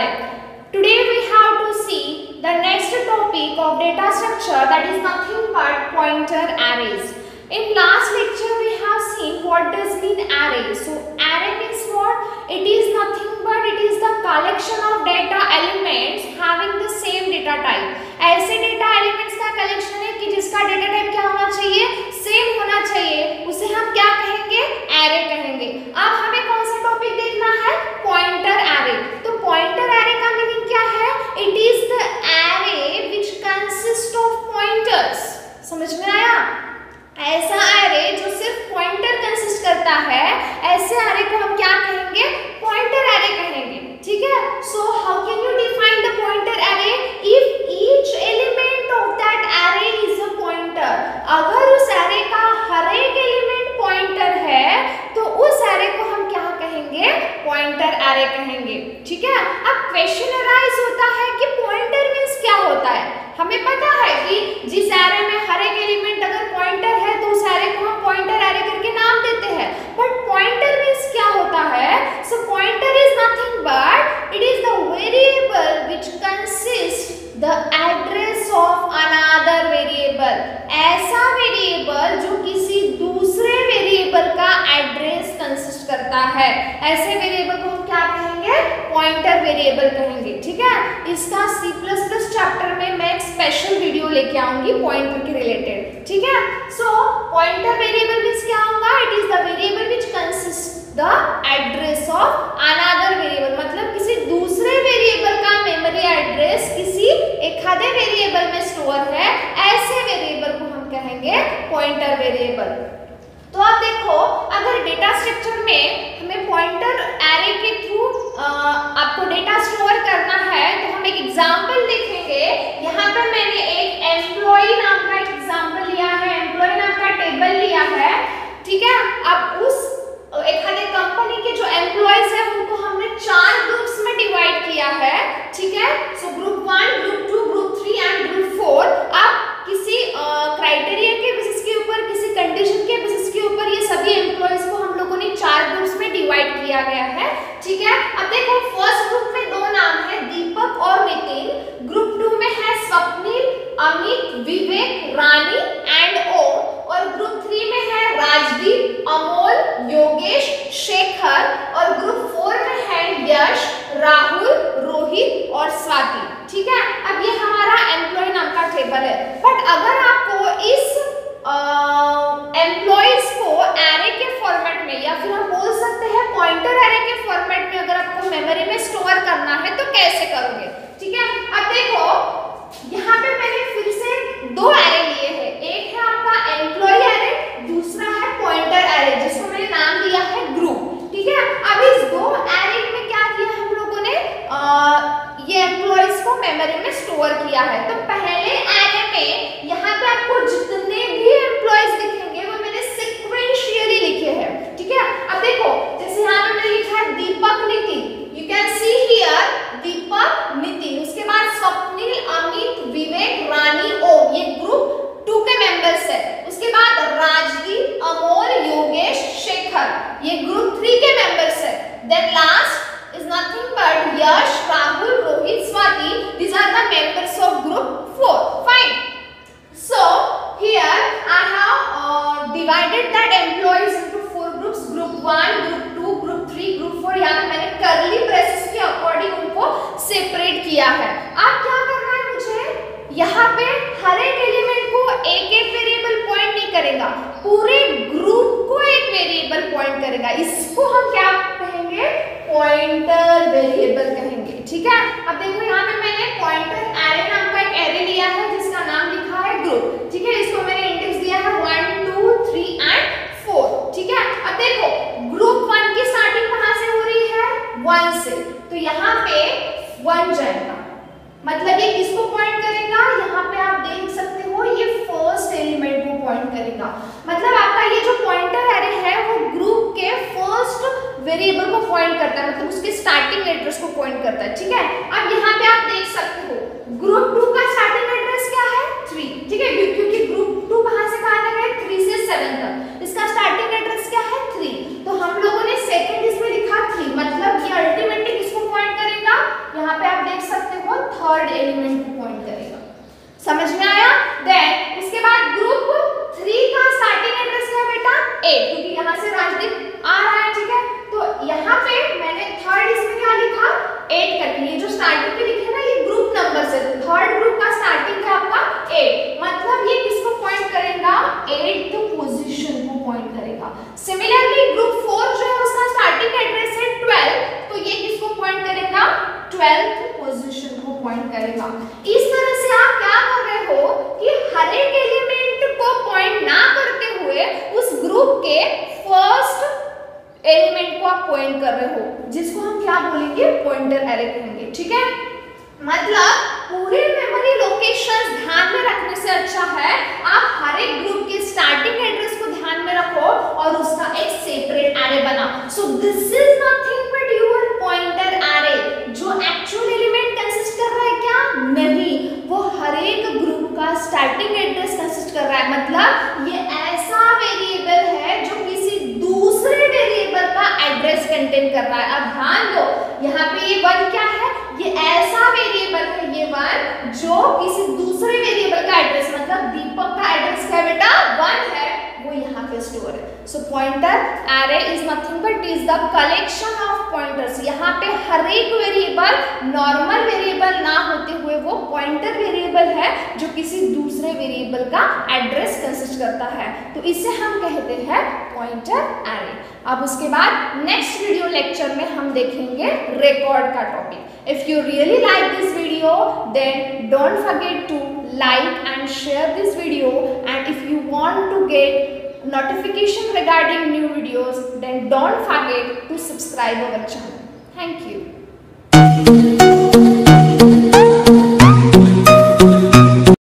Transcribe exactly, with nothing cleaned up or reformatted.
है। Today we have to see the next topic of data structure, that is nothing but pointer arrays. In last lecture we have seen what does mean array. So array means what? It is nothing but it is the collection of data elements having the same data type. ऐसे data elements का collection है कि जिसका data type क्या होना चाहिए? Same होना चाहिए, उसे हम क्या कहेंगे? array कहेंगे। अब हमें कौन सा टॉपिक देखना है? pointer array। तो pointer array का मीनिंग क्या है? It is the array which consists of pointers। समझ में आया? ऐसा array जो सिर्फ pointer कंसिस्ट करता है, ऐसे array को हम क्या कहेंगे? pointer array कहेंगे। ठीक है? So how can you define the pointer array? If each element of that array is a pointer, अगर उस array का हर एक एलिमेंट pointer है, तो उस array को हम क्या कहेंगे? pointer array कहेंगे। ठीक है? अब क्वेश्चन अराइज होता है कि pointer means क्या होता है? हमें पता है कि जिस array में हर एक एलिमेंट अगर pointer है, तो उस array को हम pointer array करके नाम देते हैं। But pointer means क्या होता है? So pointer is nothing but it is the variable which consists the address of another variable। ऐसा वेरिएबल जो किसी दूसरे वेरिएबल का एड्रेस कंसिस्ट करता है, ऐसे वेरिएबल को हम क्या कहेंगे? पॉइंटर वेरिएबल कहेंगे। ठीक है? इसका सी प्लस प्लस चैप्टर में मैं एक स्पेशल वीडियो लेके आऊंगी पॉइंटर के रिलेटेड। ठीक है? सो पॉइंटर वेरिएबल मींस क्या होगा? It is the variable which consist the address of another variable, मतलब किसी दूसरे वेरिएबल का मेमोरी एड्रेस किसी एक आधे वेरिएबल में स्टोर है, ऐसे वेरिएबल को हम कहेंगे पॉइंटर वेरिएबल। तो आप देखो, अगर डेटा स्ट्रक्चर में हमें पॉइंटर एरे के थ्रू आपको डेटा स्टोर करना है, तो हम एक एग्जांपल देखेंगे। यहाँ पे मैंने एक एम्प्लॉय नाम का एक एग्जांपल लिया है, एम्प्लॉय नाम का टेबल लिया है। ठीक है? अब उस एक आधे कंपनी के जो एम्प्लॉयज है उनको हमने चार ग्रुप्स में डिवाइड किया है। ठीक है? So group one, group two, group three and group four. अब किसी क्राइटेरिया के बेसिस के ऊपर, किसी कंडीशन के बेसिस के ऊपर ये सभी एम्प्लॉयज को हम लोगों ने चार ग्रुप्स में डिवाइड किया गया है। ठीक है? अब देखो, फर्स्ट ग्रुप में दो नाम है, दीपक और नितिन। ग्रुप टू में है स्वप्निल, अमित, विवेक, रानी एंड ओम। और ग्रुप थ्री में है राजदीप, अमोल, योगेश, शेखर। और ग्रुप फोर में है यश, राहुल, रोहित और स्वाति। ठीक है? अब ये हमारा एम्प्लॉय नाम का टेबल है। बट अगर आपको इस एम्प्लॉयज को एरे के फॉर्मेट में, या फिर हम बोल सकते हैं पॉइंटर एरे के फॉर्मेट में, अगर आपको मेमोरी में स्टोर करना है, तो कैसे करोगे? ठीक है? अब देखो, यहाँ पे मैंने फिर से दो एरे लिए हैं। एक है आपका एम्प्लॉय एरे, दूसरा है पॉइंटर एरे, जिसको मैंने नाम दिया है ग्रुप। ठीक है? अब इस दो एरे में क्या किया हम लोगों ने? आ, ये एम्प्लॉयज को मेमोरी में स्टोर किया है। तो पहले एरे में यहाँ पे आपको जितने भी एम्प्लॉयज दिखेंगे वो मैंने सीक्वेंशियली लिखे हैं। ठीक है? अब देखो, जैसे यहाँ पे मैंने लिखा है Deepak Nitin, you can see here Deepak Nitin. उसके बाद स्वप्निल, अमित, विवेक, रानी, ओम, ये ग्रुप टू के मेंबर्स है। उसके बाद राजदीप, अमोल, योगेश, शेखर, ये ग्रुप थ्री के मेंबर्स है। Then last is nothing but Yash, Rahul, Rohit, Swati. These are the members of group four. Fine. So here I have uh, divided that employees into four groups. Group one, group two, group three, group four. यहाँ पे मैंने curly braces के according उनको separate किया है। अब क्या करना है मुझे? यहाँ पे हर एक एलिमेंट को एक एक वेरिएबल पॉइंट नहीं करेगा, पूरे ग्रुप को एक वेरिएबल पॉइंट करेगा। इसको हम क्या कहेंगे? पॉइंटर वेरिएबल कहेंगे। ठीक है? अब देखो, यहाँ पे मैंने पॉइंटर एरे नाम का एक एरे लिया है जिसका नाम लिखा है ग्रुप। ठीक है? इसको मैंने इंडेक्स दिया है one, two, three and four. ठीक है? अब देखो, ग्रुप वन की स्टार्टिंग कहाँ से हो रही है? वन से। तो यहाँ पे वन जाएगा, मतलब ये किसको पॉइंट करेगा? यहाँ पे आप देख सकते हो, ये फर्स्ट एलिमेंट को पॉइंट करेगा। मतलब आपका ये जो पॉइंटर एरे है वो ग्रुप के फर्स्ट वेरिएबल को पॉइंट करता है, मतलब उसके स्टार्टिंग एड्रेस को पॉइंट करता है। ठीक है? अब यहाँ पे आप देख सकते हो ग्रुप टू का स्टार्टिंग एड्रेस क्या है? थ्री। ठीक है? क्योंकि ग्रुप टू कहाँ से कहाँ तक है? थ्री से सेवन तक। इसका स्टार्टिंग एड्रेस क्या है? थ्री। तो हम लोगों ने सेकंड इसमें लिखा थ्री, मतलब ये अल्टीमेटली किसको पॉइंट करेगा? यहाँ पे एलिमेंट को पॉइंट करेगा। समझ में आया? देन उसके बाद ग्रुप थ्री का स्टार्टिंग एड्रेस क्या है बेटा? एट, क्योंकि यहाँ से राजदीप आ रहा है, ठीक है। तो यहाँ पे मैंने थर्ड इसमें क्या लिखा? एट करके। ये जो स्टार्टिंग में लिखे ना ये ग्रुप नंबर से, थर्ड ग्रुप का स्टार्टिंग है आपका एट, मतलब ये किसको पॉइंट करेगा? एट पोजीशन को पॉइंट करेगा। सिमिलरली ग्रुप फोर जो है उसका स्टार्टिंग एड्रेस है ट्वेल्व, तो ये किसको पॉइंट करेगा? ट्वेल्थ पोजीशन को पॉइंट करेगा। इस तरह से आप क्या कर रहे हो कि हर एक एलिमेंट को पॉइंट ना करते हुए उस ग्रुप के फर्स्ट एलिमेंट को आप पॉइंट कर रहे हो, जिसको हम क्या बोलेंगे? पॉइंटर एरे कहेंगे, ठीक है। मतलब पूरे मेमोरी लोकेशंस ध्यान में रखने से अच्छा है आप हर एक ग्रुप के स्टार्टिंग एड्रेस को ध्यान में रखो और उसका एक सेपरेट एरे बनाओ। So this is nothing but your pointer array. जो एक्चुअल एलिमेंट कंसिस्ट कर रहा है क्या? नहीं, वो हर एक ग्रुप का स्टार्टिंग एड्रेस कंसिस्ट कर रहा है। मतलब ये ऐसा वेरिएबल है जो किसी दूसरे वेरिएबल का एड्रेस कंटेन कर रहा है। अब ध्यान दो, यहाँ पे ये वन क्या है? ये ऐसा वेरिएबल है, ये वन जो किसी दूसरे वेरिएबल का एड्रेस, मतलब दीपक का एड्रेस क्या बेटा? वन है, वो यहाँ पे स्टोर है। So pointer array is nothing but is the collection of pointers. यहाँ पे हर एक वेरिएबल नॉर्मल वेरिएबल ना होते हुए वो पॉइंटर वेरिएबल है जो किसी दूसरे वेरिएबल का एड्रेस कंसिस्ट करता है, तो इसे हम कहते हैं पॉइंटर एरे। अब उसके बाद नेक्स्ट वीडियो लेक्चर में हम देखेंगे रिकॉर्ड का topic. If you really like this video, then don't forget to like and share this video, and if you want to get notification regarding new videos, then don't forget to subscribe our channel. Thank you.